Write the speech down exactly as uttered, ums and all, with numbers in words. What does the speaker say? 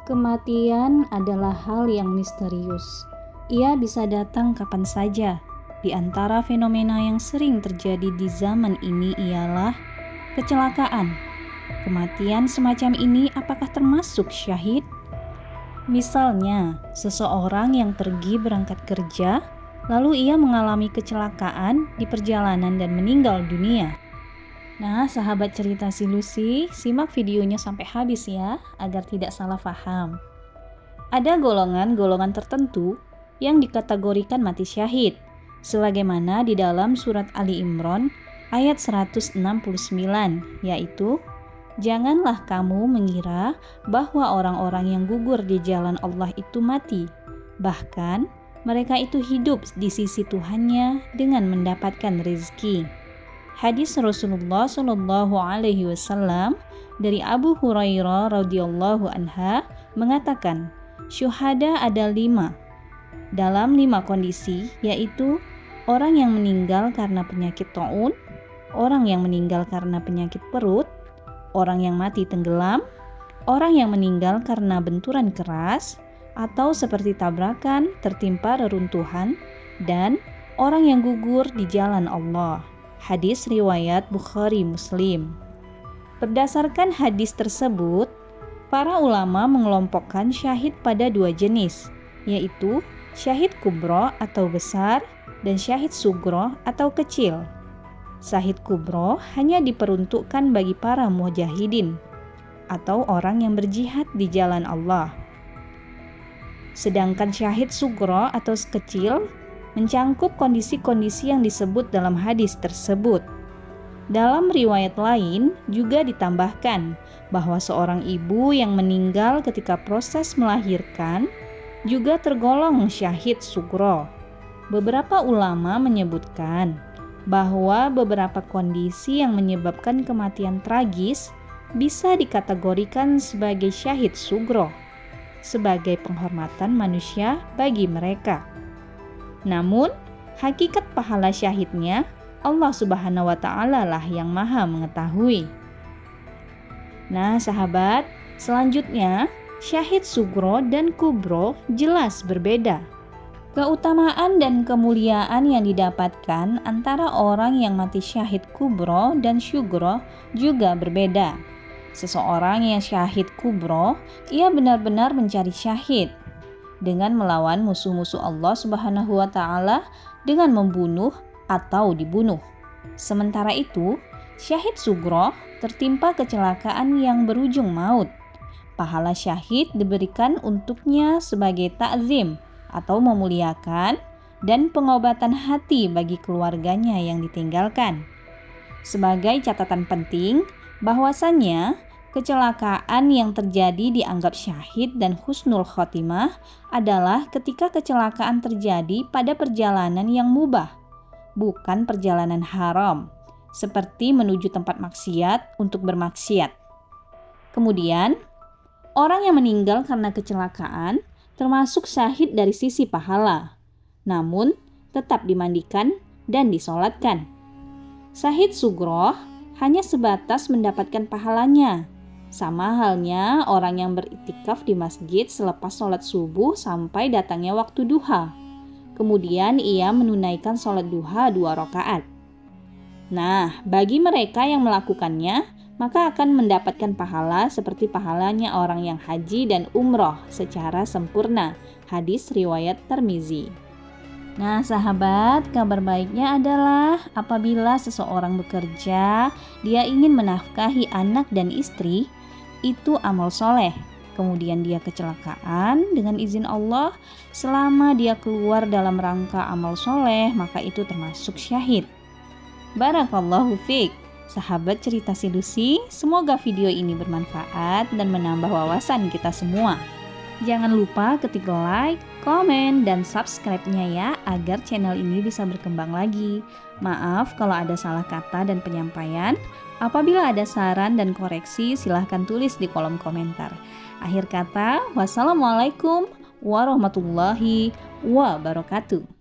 Kematian adalah hal yang misterius. Ia bisa datang kapan saja. Di antara fenomena yang sering terjadi di zaman ini ialah kecelakaan. Kematian semacam ini apakah termasuk syahid? Misalnya, seseorang yang pergi berangkat kerja, lalu ia mengalami kecelakaan di perjalanan dan meninggal dunia. Nah, sahabat cerita si Lucy, simak videonya sampai habis ya, agar tidak salah paham. Ada golongan-golongan tertentu yang dikategorikan mati syahid, sebagaimana di dalam surat Ali Imran ayat seratus enam puluh sembilan, yaitu, "Janganlah kamu mengira bahwa orang-orang yang gugur di jalan Allah itu mati. Bahkan, mereka itu hidup di sisi Tuhannya dengan mendapatkan rezeki." Hadis Rasulullah Shallallahu Alaihi Wasallam dari Abu Hurairah radhiyallahu anha mengatakan, syuhada ada lima. Dalam lima kondisi, yaitu orang yang meninggal karena penyakit taun, orang yang meninggal karena penyakit perut, orang yang mati tenggelam, orang yang meninggal karena benturan keras, atau seperti tabrakan, tertimpa reruntuhan, dan orang yang gugur di jalan Allah. Hadis riwayat Bukhari Muslim. Berdasarkan hadis tersebut, para ulama mengelompokkan syahid pada dua jenis, yaitu syahid kubro atau besar dan syahid sugro atau kecil. Syahid kubro hanya diperuntukkan bagi para mujahidin atau orang yang berjihad di jalan Allah. Sedangkan syahid sugro atau kecil mencangkup kondisi-kondisi yang disebut dalam hadis tersebut. Dalam riwayat lain juga ditambahkan bahwa seorang ibu yang meninggal ketika proses melahirkan juga tergolong syahid sugro. Beberapa ulama menyebutkan bahwa beberapa kondisi yang menyebabkan kematian tragis bisa dikategorikan sebagai syahid sugro, sebagai penghormatan manusia bagi mereka. Namun, hakikat pahala syahidnya Allah Subhanahu wa Ta'ala lah yang Maha mengetahui. Nah, sahabat, selanjutnya syahid sugro dan kubro jelas berbeda. Keutamaan dan kemuliaan yang didapatkan antara orang yang mati syahid kubro dan syugro juga berbeda. Seseorang yang syahid kubro, ia benar-benar mencari syahid dengan melawan musuh-musuh Allah Subhanahu wa Ta'ala dengan membunuh atau dibunuh. Sementara itu, syahid sugro tertimpa kecelakaan yang berujung maut. Pahala syahid diberikan untuknya sebagai takzim atau memuliakan dan pengobatan hati bagi keluarganya yang ditinggalkan. Sebagai catatan penting, bahwasannya kecelakaan yang terjadi dianggap syahid dan husnul khotimah adalah ketika kecelakaan terjadi pada perjalanan yang mubah, bukan perjalanan haram, seperti menuju tempat maksiat untuk bermaksiat. Kemudian, orang yang meninggal karena kecelakaan termasuk syahid dari sisi pahala, namun tetap dimandikan dan disolatkan. Syahid sugro hanya sebatas mendapatkan pahalanya. Sama halnya orang yang beriktikaf di masjid selepas sholat subuh sampai datangnya waktu duha. Kemudian ia menunaikan sholat duha dua rakaat. Nah, bagi mereka yang melakukannya, maka akan mendapatkan pahala seperti pahalanya orang yang haji dan umroh secara sempurna. Hadis riwayat Tirmizi. Nah, sahabat, kabar baiknya adalah apabila seseorang bekerja, dia ingin menafkahi anak dan istri, itu amal soleh. Kemudian dia kecelakaan dengan izin Allah, selama dia keluar dalam rangka amal soleh, maka itu termasuk syahid. Barakallahu fiik, sahabat cerita si Lucy, semoga video ini bermanfaat dan menambah wawasan kita semua. Jangan lupa ketik like, komen, dan subscribe-nya ya, agar channel ini bisa berkembang lagi. Maaf kalau ada salah kata dan penyampaian. Apabila ada saran dan koreksi, silahkan tulis di kolom komentar. Akhir kata, wassalamualaikum warahmatullahi wabarakatuh.